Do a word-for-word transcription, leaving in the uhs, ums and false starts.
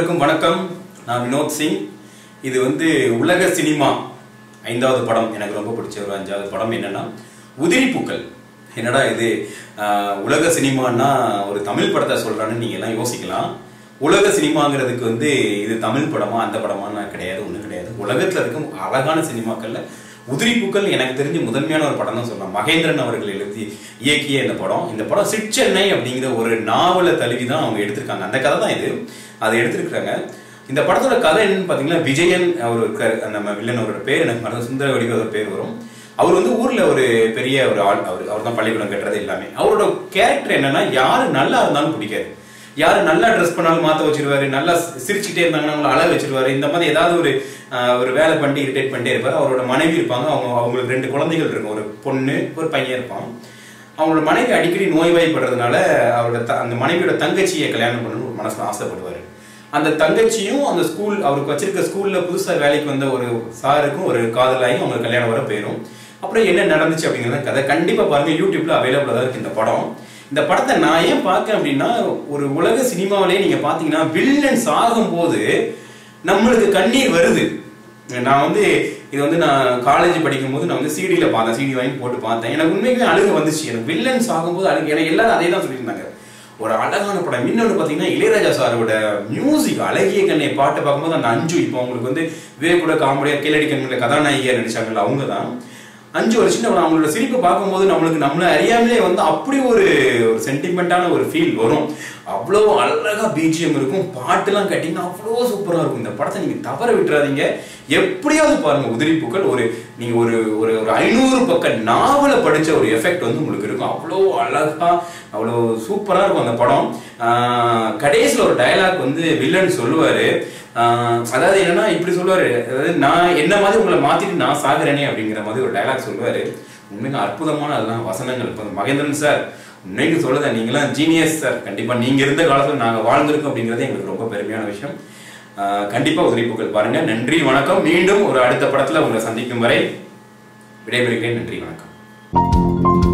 அனைவருக்கும் வணக்கம். நான் வினோத் சிங். இது வந்து உலக சினிமா ஐந்தாவது படம். எனக்கு ரொம்ப பிடிச்ச ஒரு அஞ்சாவது படம் என்னன்னா உதிரிப்பூக்கள். என்னடா இது உலக சினிமான்னா ஒரு தமிழ் படத்தை சொல்றான்னு நீங்க எல்லாம் யோசிக்கலாம். உலக சினிமாங்கிறதுக்கு வந்து இது தமிழ் படமா அந்த படமானா கிடையாது, ஒன்றும் கிடையாது. உலகத்துல இருக்கும் அழகான சினிமாக்கள்ல உதிரிப்பூக்கள் எனக்கு தெரிஞ்சு முதன்மையான ஒரு படம் தான் சொல்லலாம். மகேந்திரன் அவர்கள் எழுதி இயக்கிய இந்த படம். இந்த படம் சிற்சென்னை அப்படிங்கிற ஒரு நாவலை தழுவி தான் அவங்க எடுத்திருக்காங்க. அந்த கதை தான் இது. அதை எடுத்திருக்கிறாங்க. இந்த படத்தோட கதை என்னன்னு பாத்தீங்கன்னா, விஜயன் அவர் இருக்காரு, நம்ம வில்லன் அவரோட பேர் எனக்கு மறந்து சுந்தரவடிக்கு ஒரு பேர் வரும். அவர் வந்து ஊர்ல ஒரு பெரிய ஒரு ஆள். அவர் அவர் தான் பள்ளிக்கூடம் கட்டுறது எல்லாமே. அவரோட கேரக்டர் என்னன்னா, யாரு நல்லா இருந்தாலும் பிடிக்காது, யாரு நல்லா ட்ரெஸ் பண்ணாலும் மாத்த வச்சிருவாரு, நல்லா சிரிச்சுட்டே இருந்தாங்கன்னா அவங்களை அழ வச்சிருவாரு. இந்த மாதிரி ஏதாவது ஒரு ஒரு வேலை பண்ணி இரிட்டேட் பண்ணிட்டே இருப்பாரு. அவரோட மனைவி இருப்பாங்க. அவங்க அவங்களுக்கு ரெண்டு குழந்தைகள் இருக்கும், ஒரு பொண்ணு ஒரு பையன் இருப்பான். அவங்களோட மனைவி அடிக்கடி நோய்வாய்ப்படுறதுனால அவரோட அந்த மனைவியோட தங்கச்சியை கல்யாணம் பண்ணணும்னு ஒரு மனசுல ஆசைப்படுவாரு. அந்த தங்கச்சியும் அந்த ஸ்கூல் அவருக்கு வச்சிருக்க ஸ்கூல்ல புதுசா வேலைக்கு வந்த ஒரு சாருக்கும் ஒரு காதலாயும் அவங்க கல்யாணம் வர போயிடும். அப்புறம் என்ன நடந்துச்சு அப்படிங்கிறத கதை கண்டிப்பா பாருங்க. யூடியூப்ல அவைலபிளா தான் இருக்கு இந்த படம். இந்த படத்தை நான் ஏன் பார்க்கேன் அப்படின்னா, ஒரு உலக சினிமாவிலேயே நீங்க பாத்தீங்கன்னா வில்லன்ஸ் ஆகும் போது நம்மளுக்கு கண்ணீர் வருது. நான் வந்து இது வந்து நான் காலேஜ் படிக்கும் போது நான் வந்து சிடியில பார்த்தேன், சிடி வாங்கி போட்டு பார்த்தேன். எனக்கு உண்மைக்குமே அழுக வந்துச்சு. எனக்கு வில்லன்ஸ் ஆகும்போது அழுகு. எனக்கு எல்லாரும் அதே தான் சொல்லியிருந்தாங்க. ஒரு அழகான படம். இன்னொன்று பார்த்தீங்கன்னா, இளையராஜா சாரோட மியூசிக், அழகிய கண்ணை பாட்டை பார்க்கும்போது அந்த அஞ்சு, இப்போ அவங்களுக்கு வந்து வே கூட காமெடியா கீழடி கண்ணில் கதாநாயகியா நடிச்சாங்கல்ல, அவங்க தான் அஞ்சு ஒரு சின்ன. அவங்களோட சிரிப்பை பார்க்கும்போது நம்மளுக்கு நம்மள அறியாமலே வந்து அப்படி ஒரு ஒரு சென்டிமெண்டான ஒரு ஃபீல் வரும். அவ்வளோ அழகா பிஜிஎம் இருக்கும், பாட்டுலாம் கேட்டீங்கன்னா அவ்வளோ சூப்பராக இருக்கும். இந்த படத்தை நீங்க தவற விட்டுறாதீங்க, எப்படியாவது பாருங்க. உதிரிப்பூக்கள் ஒரு நீங்க ஒரு ஒரு ஒரு ஐநூறு பக்க நாவலை படிச்ச ஒரு எஃபெக்ட் வந்து உங்களுக்கு இருக்கும். அவ்வளோ அழகா அவ்வளோ சூப்பரா இருக்கும் அந்த படம். ஆஹ் கடைசியில் ஒரு டயலாக் வந்து வில்லன் சொல்லுவாரு. ஆஹ் அதாவது என்னன்னா இப்படி சொல்லுவாரு, அதாவது நான் என்ன மாதிரி உங்களை மாத்திட்டு நான் சாகுறேனே அப்படிங்கிற மாதிரி ஒரு டயலாக் சொல்லுவாரு. உண்மையில அற்புதமான அதெல்லாம் வசனங்கள். இப்போ மகேந்திரன் சார் உண்மைக்கு சொல்லுத, நீங்களாம் ஜீனியஸ் சார். கண்டிப்பா நீங்க இருந்த காலத்துல நாங்க வாழ்ந்திருக்கோம் அப்படிங்கிறது எங்களுக்கு ரொம்ப பெருமையான விஷயம். கண்டிப்பா உதிரிப்பூக்கள் பாருங்க. நன்றி, வணக்கம். மீண்டும் ஒரு அடுத்த படத்துல உங்களை சந்திக்கும் வரை விடைபெறுகிறேன். நன்றி, வணக்கம்.